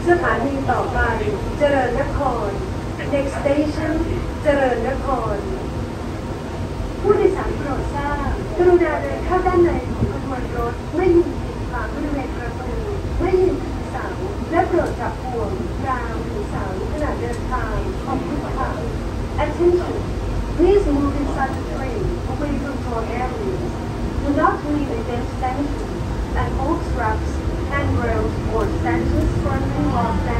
สถานีต่อไปเจริญนคร next station เจริญนครผู้โดยสารโปรดทราบกรุณาเดินเข้าด้านในของขบวนรถไม่ยืนกีดขวางบริเวณประตูไม่ยืนพิงเสาและโปรดจับห่วงราวหรือเสาขณะเดินทางขอบคุณค่ะ Attention Please move inside the train away from door areas. Do not lean against stanchions and oak straps, handrails, or stanchions firmly locked down.